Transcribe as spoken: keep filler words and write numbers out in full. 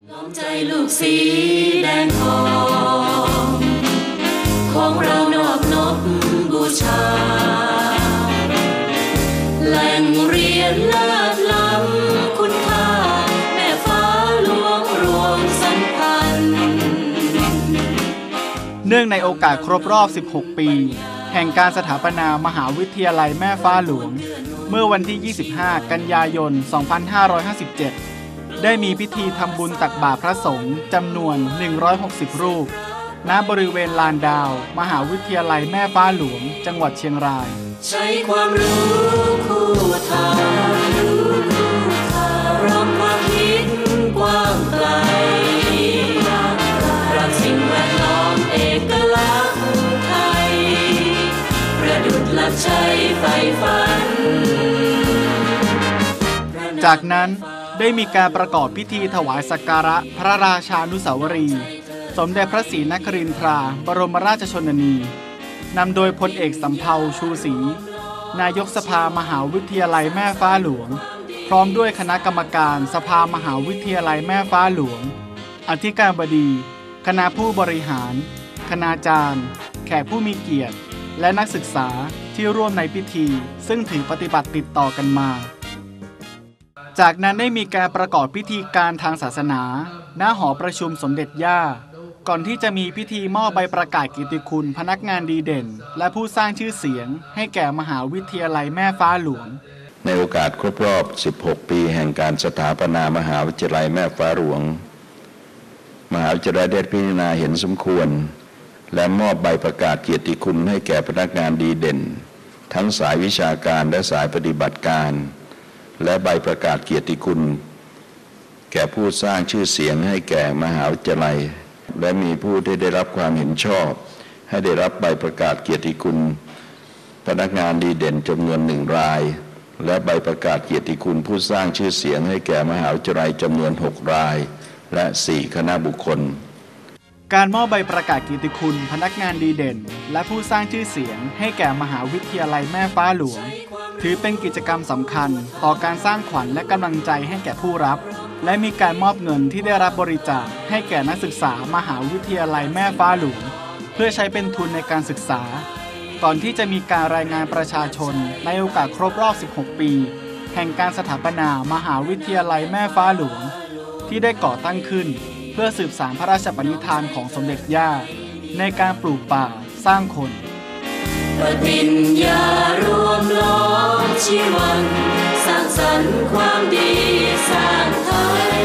น้อมใจลูกสีแดงทองของเรานอบนบบูชาแหล่งเรียนเลิศล้ำคุณค่าแม่ฟ้าหลวงรวมสัมพันธ์เนื่องในโอกาสครบรอบสิบหกปีแห่งการสถาปนามหาวิทยาลัยแม่ฟ้าหลวงเมื่อวันที่ยี่สิบห้ากันยายนสองพันห้าร้อยห้าสิบเจ็ดได้มีพิธีทำบุญตักบาตรพระสงฆ์จำนวนหนึ่งร้อยหกสิบรูปณบริเวณลานดาวมหาวิทยาลัยแม่ฟ้าหลวงจังหวัดเชียงรายใช้ความรู้คู่ทางรวมความคิดกว้างไกลรักสิ่งแวดล้อมเอกลักษณ์ไทยประดุจหลักชัยไฟฝันจากนั้นได้มีการประกอบพิธีถวายสักการะพระราชานุสาวรีย์สมเด็จพระศรีนครินทราบรมราชชนนีนำโดยพลเอกสำเภาชูศรีนายกสภามหาวิทยาลัยแม่ฟ้าหลวงพร้อมด้วยคณะกรรมการสภามหาวิทยาลัยแม่ฟ้าหลวงอธิการบดีคณะผู้บริหารคณาจารย์แขกผู้มีเกียรติและนักศึกษาที่ร่วมในพิธีซึ่งถือปฏิบัติติดต่อกันมาจากนั้นได้มีการประกอบพิธีการทางศาสนาณหอประชุมสมเด็จย่าก่อนที่จะมีพิธีมอบใบประกาศเกียรติคุณพนักงานดีเด่นและผู้สร้างชื่อเสียงให้แก่มหาวิทยาลัยแม่ฟ้าหลวงในโอกาสครบรอบสิบหกปีแห่งการสถาปนามหาวิทยาลัยแม่ฟ้าหลวงมหาวิทยาลัยได้พิจารณาเห็นสมควรและมอบใบประกาศเกียรติคุณให้แก่พนักงานดีเด่นทั้งสายวิชาการและสายปฏิบัติการและใบประกาศเกียรติคุณแก่ผู้สร้างชื่อเสียงให้แก่มหาวิทยาลัยและมีผู้ที่ได้รับความเห็นชอบให้ได้รับใบประกาศเกียรติคุณพนักงานดีเด่นจำนวนหนึ่งรายและใบประกาศเกียรติคุณผู้สร้างชื่อเสียงให้แก่มหาวิทยาลัยจำนวนหกรายและสี่คณะบุคคลการมอบใบประกาศเกียรติคุณพนักงานดีเด่นและผู้สร้างชื่อเสียงให้แก่มหาวิทยาลัยแม่ฟ้าหลวงถือเป็นกิจกรรมสำคัญต่อการสร้างขวัญและกำลังใจให้แก่ผู้รับและมีการมอบเงินที่ได้รับบริจาคให้แก่นักศึกษามหาวิทยาลัยแม่ฟ้าหลวงเพื่อใช้เป็นทุนในการศึกษาก่อนที่จะมีการรายงานประชาชนในโอกาสครบรอบสิบหกปีแห่งการสถาปนามหาวิทยาลัยแม่ฟ้าหลวงที่ได้ก่อตั้งขึ้นเพื่อสืบสานพระราชปณิธานของสมเด็จย่าในการปลูกป่าสร้างคนปฏิญญารวมล้อมชีวันสร้างสรรค์ความดีสร้างไทย